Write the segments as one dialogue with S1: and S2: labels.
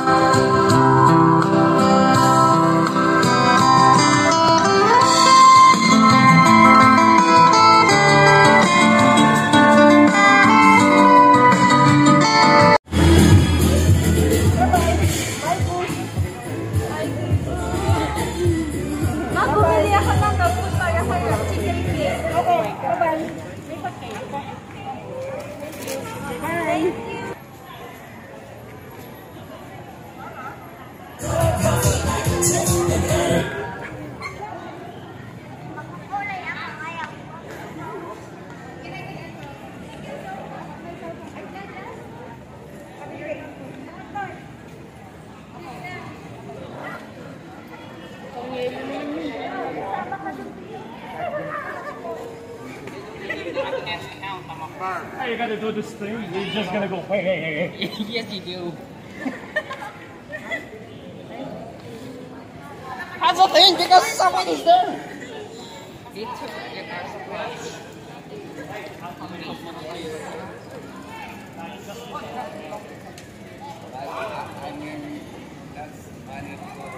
S1: Hey, you gotta do this thing. You're just gonna go, hey.
S2: Yes, you do. That's the thing, because someone is there. It took your car supplies. I mean, that's money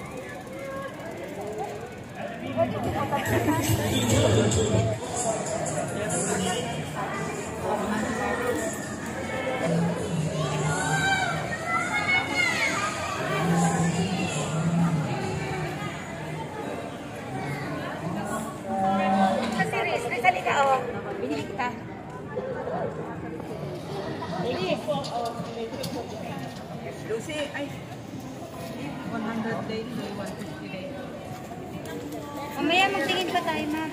S3: Binili kita. Lucy, ay. 100 days, 150 days.
S4: Mamaya magtingin pa tayo, ma.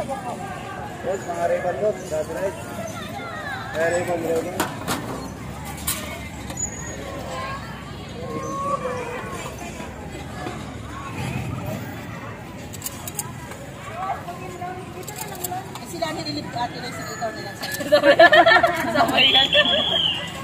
S3: sa buko.
S2: Yes, mga Ray-Ban doon. That's right. Ray-Ban.
S3: Sila nililip ate na yung sinitaw nila sa'yo.
S4: Sabay yan.